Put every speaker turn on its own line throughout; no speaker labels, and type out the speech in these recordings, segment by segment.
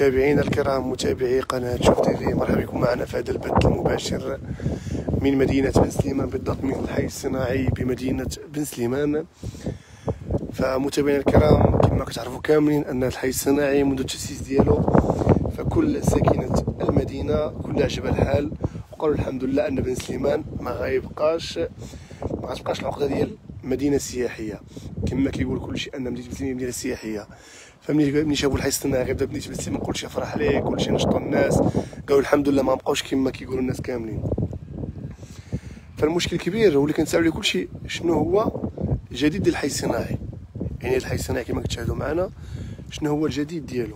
متابعينا الكرام، متابعي قناة شوف تيفي، مرحبا بكم معنا في هذا البث المباشر من مدينة بن سليمان، بالضبط من الحي الصناعي بمدينة بن سليمان. فمتابعينا الكرام، كما كتعرفوا كاملين أن الحي الصناعي منذ التأسيس ديالو فكل ساكنة المدينة كل عجبها الحال، وقالوا الحمد لله أن بن سليمان ما غتبقاش العقدة ديال مدينة سياحية، كما كيقول كلشي أن مدينة بن سليمان مدينة سياحية. فملي شافوا الحي الصناعي غيبدا بنيت بن سليمان كلشي فرح ليه، كلشي نشطوا الناس، قالوا الحمد لله ما بقاوش كما كيقولوا الناس كاملين. فالمشكل الكبير هو اللي كنسالوا عليه كلشي، شنو هو الجديد ديال الحي الصناعي؟ يعني الحي الصناعي كما كتشاهدوا معنا شنو هو الجديد ديالو،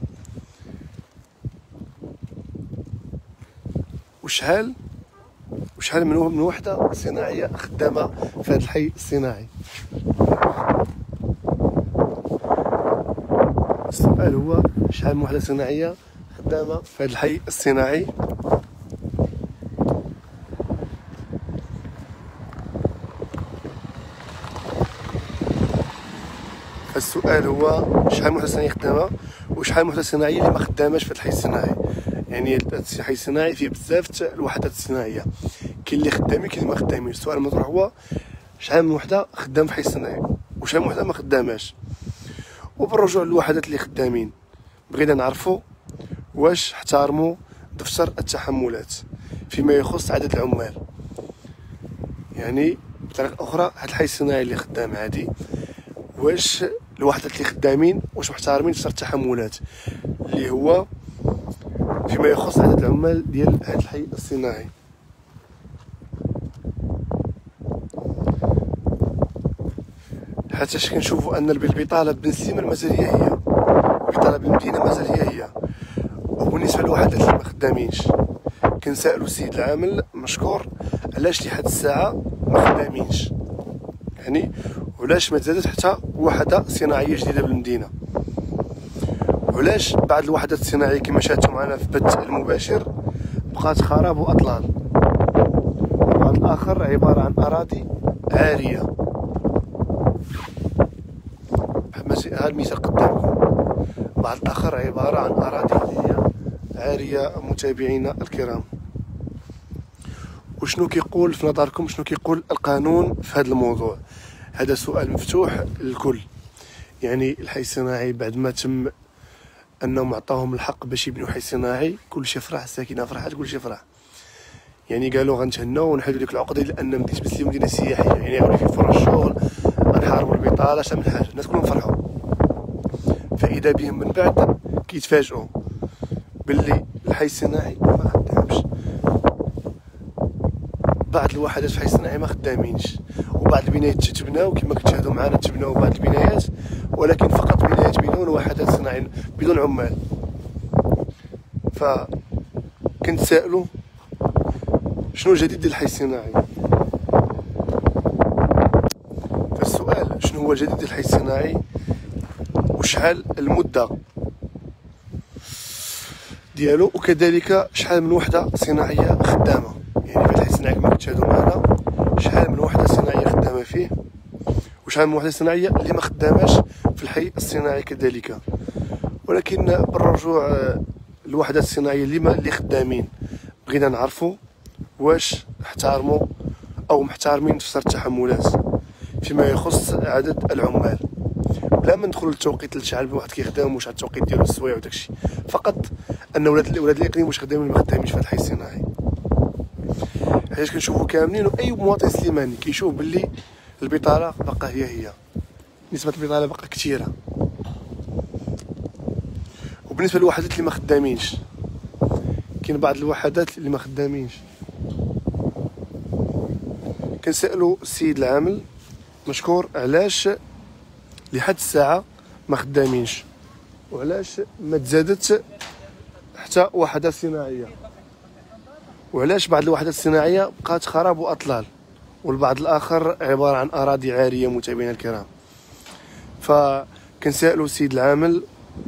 وشحال من وحده صناعيه خدامه في هذا الحي الصناعي. السؤال هو شحال من وحده صناعيه خدامه في هذا الحي الصناعي. السؤال هو شحال من وحده صناعيه خدامه وشحال من وحده صناعيه اللي ما خداماش في الحي الصناعي. يعني الحي الصناعي فيه بزاف الوحدات الصناعيه، كاين اللي خدامين كاين اللي ما خدامين. السؤال المطروح هو شحال من وحده خدام في الحي الصناعي وشحال من وحده ما خداماش. وبالرجوع للوحدات اللي خدامين، بغينا نعرفوا واش احترموا دفتر التحملات فيما يخص عدد العمال. يعني بطريقه اخرى، هاد الحي الصناعي اللي خدام عادي، واش الوحدات اللي خدامين واش محترمين دفتر التحملات اللي هو فيما يخص عدد العمال ديال هاد الحي الصناعي. حتى كنشوفوا ان البطاله بن سليمان مازال هي البطاله بالمدينه مازال هي. وبالنسبه للوحدات اللي ما خدامينش، كنسالوا السيد العامل مشكور علاش لحد الساعه ما خدامينش، يعني وعلاش ما تزادت حتى وحده صناعيه جديده بالمدينه، وعلاش بعض الوحدات الصناعيه كما شاهدتوا معنا في البث المباشر بقات خراب واطلال، بعض الاخر عباره عن اراضي عاريه. هذا المثال قدامكم، بعض الاخر عباره عن اراضي عاريه. متابعينا الكرام، وشنو كيقول في نظركم، شنو كيقول القانون في هذا الموضوع؟ هذا سؤال مفتوح للكل. يعني الحي الصناعي بعد ما تم انهم عطاهم الحق باش يبنيو حي صناعي، كلشي فرح، الساكنه فرحات، كلشي فرح. يعني قالوا غنتهناو ونحيدوا ديك العقده لان مدينه بن سليمان مدينه سياحيه، يعني غادي في فرص الشغل، غنحاربوا البطاله، شحال من حاجه، الناس كلهم فرحوا. فاذا بهم من بعد كيتفاجئوا باللي الحي الصناعي ما خدامش، بعض الوحدات في الحي الصناعي ما خدامينش، وبعض البنايات تبناو كما كتشاهدوا معنا، تبناو بعض البنايات ولكن فقط بنايات بدون وحدات صناعيه، بدون عمال. فكنتسائلوا شنو الجديد ديال الحي الصناعي؟ فالسؤال شنو هو الجديد ديال الحي الصناعي وشحال المده ديالو، وكذلك شحال من وحده صناعيه خدامه. يعني في الحي الصناعي كما كتشاهدوا معنا شحال من وحده صناعيه خدامه فيه، وشحال من وحده صناعيه اللي ما خداماش في الحي الصناعي كذلك. ولكن بالرجوع الوحدات الصناعيه اللي خدامين، بغينا نعرفوا واش احترموا او محترمين دفتر التحملات فيما يخص عدد العمال، بلا ما ندخلوا للتوقيت لشحال واحد كيخدم وشحال التوقيت ديالو السوايع وداكشي، فقط ان ولاد الاقليم واش خدامين ولا ما خدامينش في هذا الحي الصناعي. حيت كنشوفوا كاملين، واي مواطن سليماني كيشوف باللي البطاله باقا هي نسبه البطاله باقا كثيره. وبالنسبه للوحدات اللي ما خدامينش، كاين بعض الوحدات اللي ما خدامينش. كنسالوا السيد العامل مشكور علاش لحد الساعه ما خدامينش، وعلاش ما تزادت حتى وحده صناعيه، وعلاش بعض الوحدات الصناعيه بقات خراب واطلال، والبعض الاخر عباره عن اراضي عاريه. متابعينا الكرام، فكنسالوا السيد العامل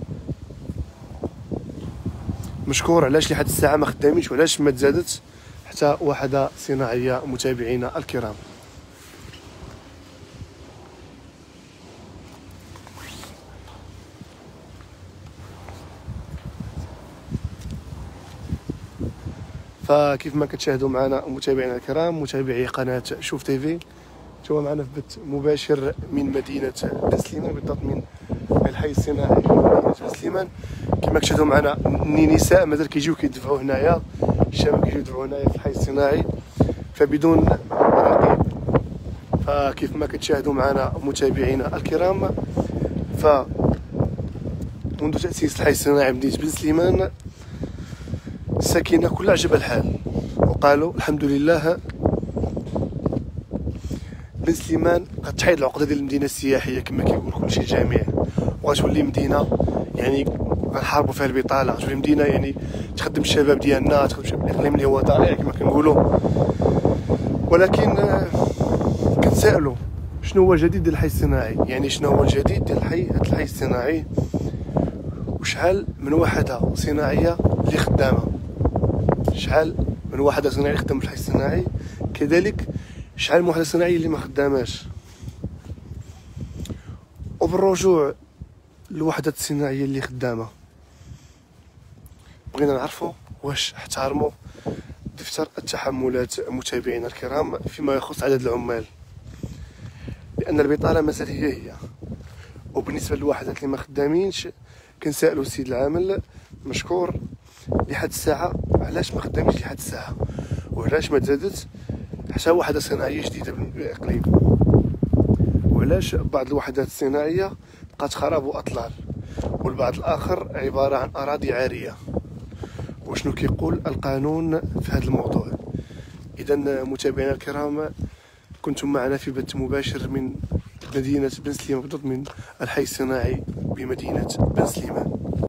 مشكور علاش لحد الساعه ما خدامينش وعلاش ما تزادت حتى وحده صناعيه. متابعينا الكرام، فكيف ما كتشاهدوا معنا متابعينا الكرام، متابعي قناه شوف تيفي، نتوما معنا في بث مباشر من مدينه بن سليمان، بالضبط من الحي الصناعي مدينه بن سليمان. كما كتشاهدوا معنا النساء مازال كيجيو كيدفعوا هنايا، الشباب كيجيو يدفعوا هنايا في الحي الصناعي فبدون رقيب. فكيف ما كتشاهدوا معنا متابعينا الكرام، ف منذ تأسيس الحي الصناعي مدينة بن سليمان الساكنة كلها عجبها الحال، وقالوا الحمد لله بن سليمان غتحيد العقدة ديال المدينة السياحية كما كيقول كلشي جامع، وغتولي مدينة يعني غنحاربوا فيها البطالة، غتولي مدينة يعني تخدم الشباب ديالنا، تخدم الإقليم اللي هو طالع كما كنقولوا. ولكن كنتسائلوا شنو هو الجديد ديال الحي الصناعي، يعني شنو هو الجديد ديال الحي الصناعي، وشحال من وحدة صناعية اللي خدامة، شحال من وحدة صناعية خدامة في الحي الصناعي، كذلك شحال من وحدة صناعية اللي ما خداماش. وبالرجوع للوحدات الصناعية اللي خدامة بغينا نعرفوا واش احترموا دفتر التحملات متابعينا الكرام فيما يخص عدد العمال، لأن البطالة مازال هي. وبالنسبة للوحدات اللي ما خدامينش كنسائلوا السيد العامل مشكور لحد الساعة علاش ما خدامينش لحد الساعة، وعلاش ما تزادت حتى وحدة صناعية جديدة بالإقليم، وعلاش بعض الوحدات الصناعية بقات خراب وأطلال، والبعض الآخر عبارة عن أراضي عارية. وشنو كيقول القانون في هذا الموضوع؟ إذا متابعينا الكرام، كنتم معنا في بث مباشر من مدينة بن سليمان، بالضبط من الحي الصناعي بمدينة بن سليمان.